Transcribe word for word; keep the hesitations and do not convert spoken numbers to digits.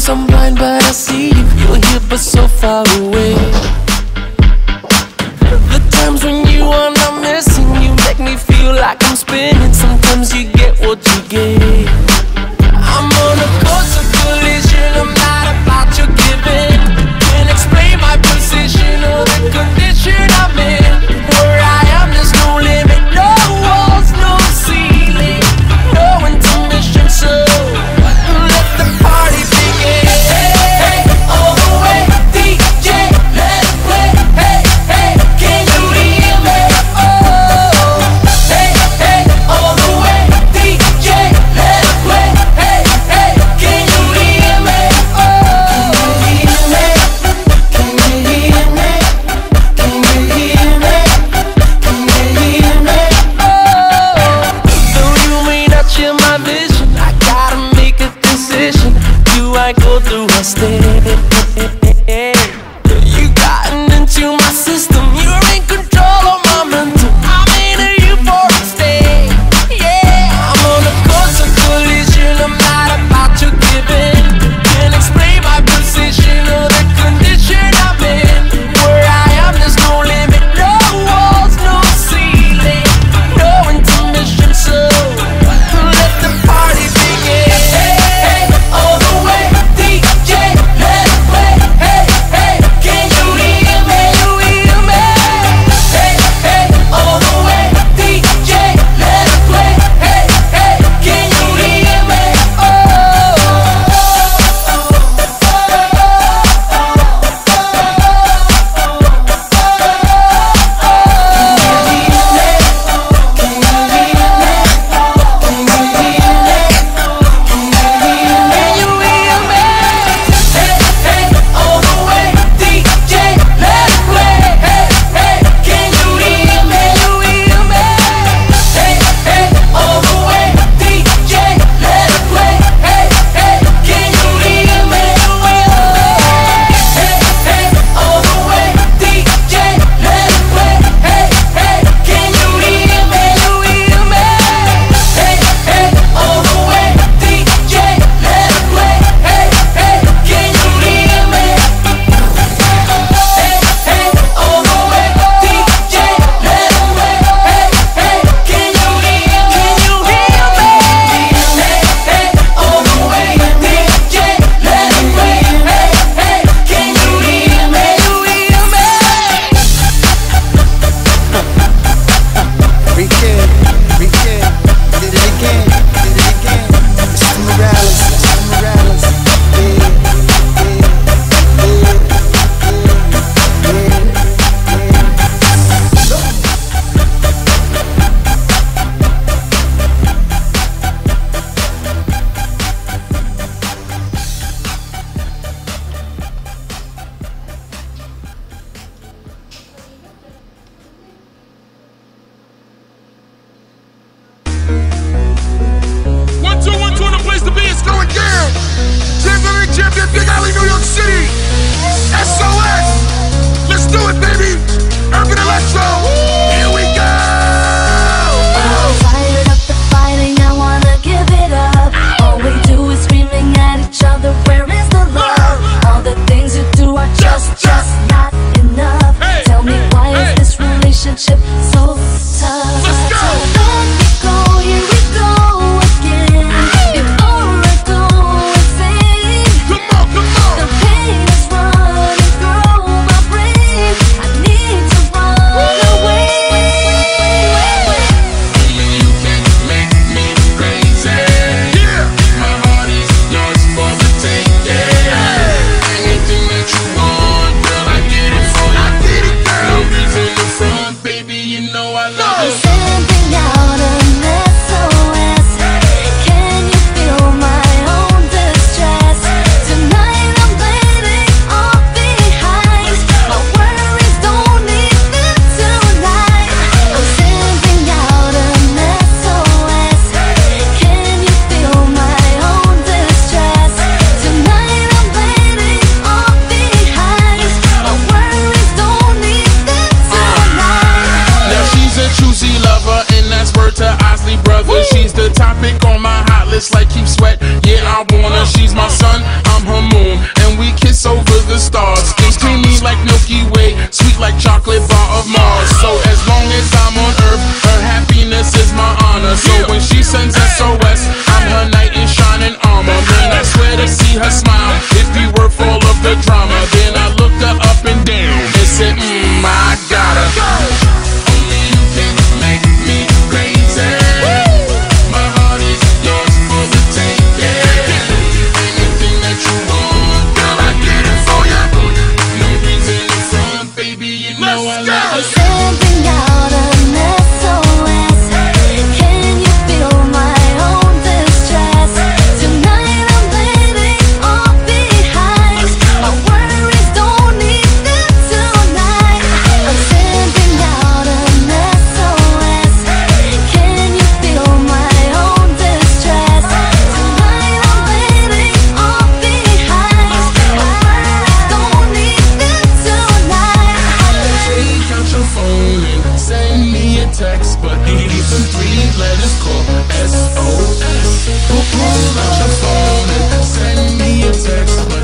I'm blind but I see you. You're here but so far away. The times when you are not missing, you make me feel like I'm spinning. Sometimes you get what you get. I'm on a course of collision, I'm not about your giving. Can't explain my position or the condition I'm in. Where I am there's no limit, no walls, no ceiling, no intermission, so let the party begin. Hey, hey, all the way, D J, let it play. Hey, hey, can you hear me? Oh, hey, hey, all the way, D J, let it play. Hey, hey, can you hear me? Oh, can you hear me? Can you hear me? Can you hear me? Can you hear me? Oh, though you may not share my vision, I gotta make a decision. Do I go through or stay? You gotten into my system, you're in control of my mental. I'm in a euphoric state. Yeah, I'm on a course of collision, I'm not about to give in. Can't explain my position or the condition I'm in. Where I am there's no limit, no walls, no ceiling, no intermission, so let the party begin. Hey, hey, all the way, D J, let it play. Hey, hey, can you hear me? You hear me? Hey, hey, all the way, D J, let it play. Hey, hey, can you hear me? Oh, One, two, one, two, and the place to be is going down. Champion, champion, Big Alley, New York City. S O S. Let's do it, baby. Urban Electro. Here we go. Fired up the fighting, I wanna give it up. All we do is screaming at each other. Where is the love? All the things you do are just, just not enough. Hey, Tell me hey, why hey. is this relationship so tough? Let's go. Let me go, here we go again. Before I go insane, Come on, come on. the pain is running through my brain. I need to run away. You can make me crazy. Yeah. My heart is yours for the taking. Anything that you want, girl, I get it for you. I did it, girl. Ladies in the front, baby, you know I love I'm it. sending out an S O S. Can you feel my own distress? Tonight I'm letting all behind. My worries don't need them tonight. I'm sending out an S O S. Can you feel my own distress? Tonight I'm letting all behind. My worries don't need them tonight. Now she's a choosy lover, and that's word to Osley Brothers. She's the topic on my hot list like Keith Sweat. Yeah, I want corner. She's my sun, I'm her moon, and we kiss over the stars. Skin creamy like Milky Way, sweet like chocolate bar of Mars. So as long as I'm on earth, her happiness is my honor. So when she sends S O S, I'm her knight in shining armor. Man, I swear to see her smile, it'd be worth all of the drama. Then I looked her up and down and said, mmm, I got her. Only you can make me crazy. My heart is yours for the taking. Anything that you want, girl, I get it for ya. No reason to front, baby, you know I love you. Sending out an S O S. Can you feel my own distress? Tonight I'm leaving all behind. My worries don't need them tonight. I'm sending out an S O S. Can you feel my own distress? Tonight I'm leaving all behind. My worries don't need them tonight. Take out your phone and send me a text, but even three letters called S O S. Pull out your phone and send me a text, but